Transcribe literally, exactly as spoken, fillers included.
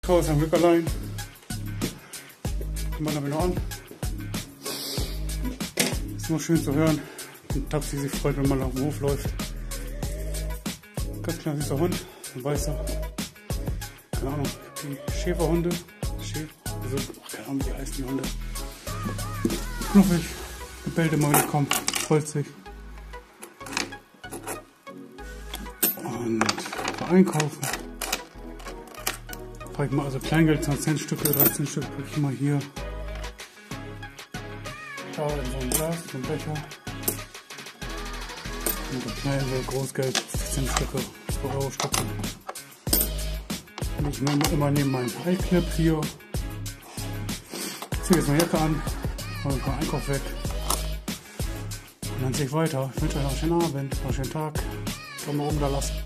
Frau ist am Glück allein. Kommt man damit noch an. Ist nur schön zu hören. Ein Taxi sich freut, wenn man auf dem Hof läuft. Ganz kleiner süßer Hund, ein weißer. Keine Ahnung, die Schäferhunde. Schäfer, also, keine Ahnung, wie heißen die Hunde. Knuffig, gebellt immer, wenn ich komme. Freut sich. Und für Einkaufen. Packe ich mal also Kleingeld, zwanzig Stücke, dreizehn Stück, packe ich mal hier. Da in so ein Glas, so ein Becher. Und so Kleingeld, Großgeld, zehn Stücke, zwei Euro Stücke. Und ich nehme immer neben meinen Eiklipp hier. Ich ziehe jetzt meine Jacke an, hole ein paar Einkauf weg. Und dann sehe ich weiter. Ich wünsche euch noch einen schönen Abend, noch einen schönen Tag. Daumen nach oben da lassen.